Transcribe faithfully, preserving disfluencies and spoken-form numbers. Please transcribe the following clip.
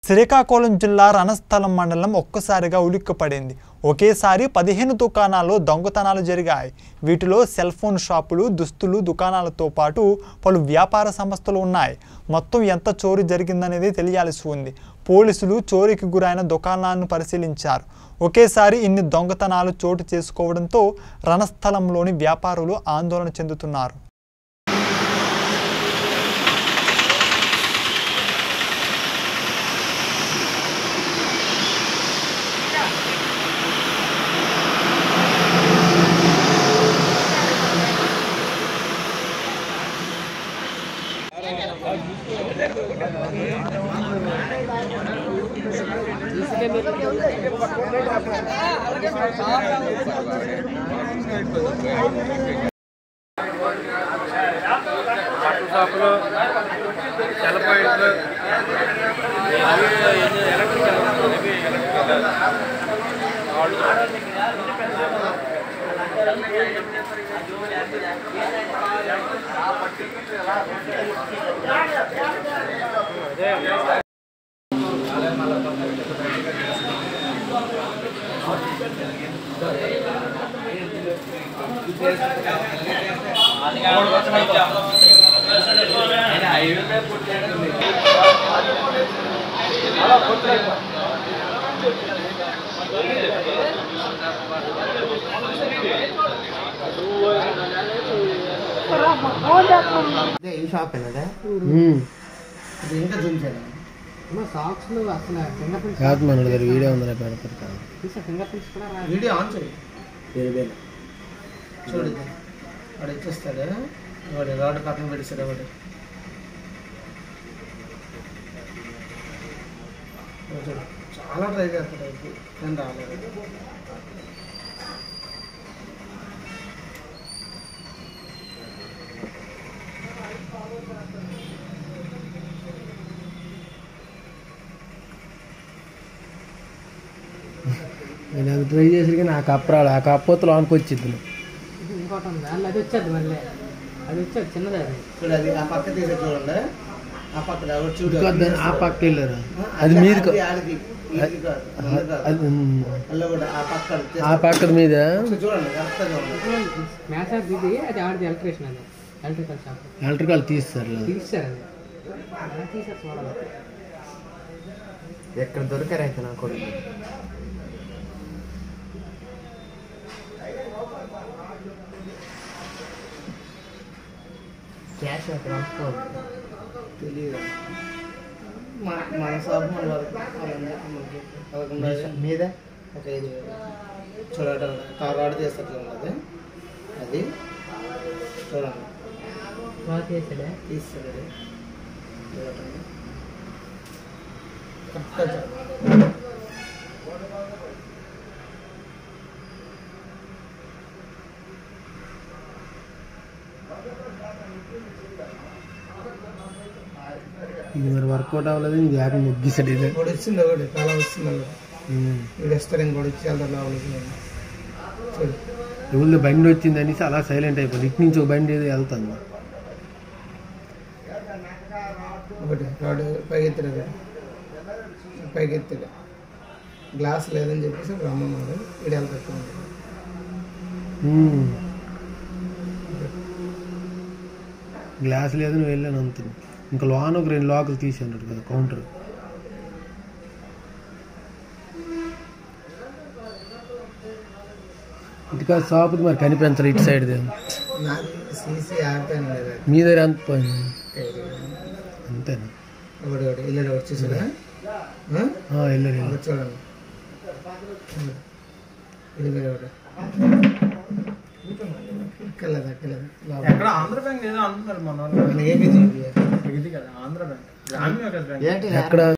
శ్రీకాకుళం జిల్లా రణస్థలం మండలం ఒక్కసారిగా ఉలిక్కిపడింది. ఒకేసారి పదిహేను దుకాణాల్లో దొంగతనాలు జరిగాయి. వీటిలో సెల్ ఫోన్ షాపులు, దుస్తులు దుకాణాలతో పాటు పలు వ్యాపార సంస్థలు ఉన్నాయి. మొత్తం ఎంత చోరీ జరిగిందనేది తెలియాల్సి ఉంది. పోలీసులు చోరీకి గురైన దుకాణాలను పరిశీలించారు. ఒకేసారి ఇన్ని దొంగతనాలు చోటు చేసుకోవడంతో రణస్థలంలోని వ్యాపారులు ఆందోళన చెందుతున్నారు. షాపులు సెల్ పాయింట్లు ఈ షాప్ ఏనా ఇంకా చూపించాను సాక్స్ అసలు ఫింగర్ ప్రింట్స్ కాదు మన దగ్గర వీడియో ఉందని పెడతారు. ఫింగర్ ప్రింట్స్ కూడా వీడియో ఆన్ చేయి చూడు వాడు ఇచ్చేస్తాడు. వాడు రాడ్ పక్కన పెట్టిస్తాడు. వాడు చాలా ట్రై చేస్తాడు. నేను రాలేదు. నేను అది ట్రై చేసి కానీ ఆ కప్ రాలి. ఆ కప్పతో లోనికి వచ్చింది. ఇంకోటి ఉంది అది వచ్చేది మళ్ళీ అది వచ్చేది చిన్నది. అది చూడండి ఆ పక్క తీసే చూడండి. ఆ పక్క చూడండి ఆ పక్క వెళ్ళారు. అది మీరు ఆ పక్క మీద చూడండి. అది ఆడిది ఎలక్ట్రీషియన్. అది ఎలక్ట్రికల్ షాప్. ఎలక్ట్రికల్ తీస్తారు తీస్తారు అది తీసారు చూడాలి. ఎక్కడ దొరికారు అయితే నా కొడుకు. క్యాష్ తెలియదు. మన షాప్ మన మీద ఒక ఐదు చూడటం కారు ఆర్డర్ చేస్తారు. అది అది చూడండి తీస్తాడే తీస్తాడు. ఇది మరి వర్కౌట్ అవ్వలేదు. ఇది యాప్ ముగ్గిసాడు. ఇది కూడా వచ్చింది. ఒకటి చాలా వస్తుంది. ఇది వస్తారు ఇంకోటి వచ్చి వెళ్తారు. ఎవరు బండి వచ్చింది అనేసి అలా సైలెంట్ అయిపోయింది. ఇటు నుంచి ఒక బండి ఏదో వెళ్తుంది. ఒకటి వాడు పైకెత్తాడు. పైకెత్తాడు గ్లాస్ లేదని చెప్పేసి రమ్మన్నాడు. ఇటు వెళ్తాడు. గ్లాస్ లేదు నువ్వు వెళ్ళాను అంత. ఇంకా లోన్ ఒక రెండు లాకులు తీసి అన్నాడు కదా కౌంటర్. ఇటుక షాపు మరి కనిపించాలి. ఇటు సైడ్ మీ దగ్గర అంత పోయింది అంతేనా? వెళ్ళాడు వచ్చేసాడా? వెళ్ళాడు చూడండి. ఎక్కడ ఆంధ్ర బ్యాంక్ ఏదో అంటున్నారు మన. ఏపీ ఆంధ్ర బ్యాంక్ ఎక్కడ